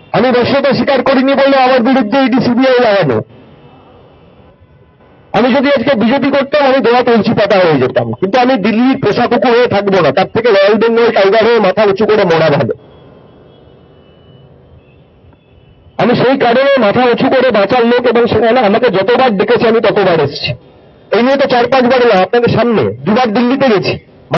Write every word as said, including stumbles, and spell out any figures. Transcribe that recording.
আমি বশ্যতা স্বীকার করিনি বলে আমার বিরুদ্ধে ইডি সিবিআই লাগানো। আমি যদি আজকে বিজেপি করতাম আমি দোয়া তুলসী পাতা হয়ে যেতাম, কিন্তু আমি দিল্লির পোষা কুকুর হয়ে থাকবো না। তার থেকে রয়্যাল বেঙ্গল টাইগার হয়ে মাথা উঁচু করে মরা ভালো। আমি সেই কারণে মাথা উঁচু করে বাঁচার লোক, এবং সেখানে আমাকে যতবার ডেকেছে আমি ততবার এসেছি। এই নিয়ে তো চার পাঁচবার এলাম আপনাদের সামনে, দুবার দিল্লিতে গেছি।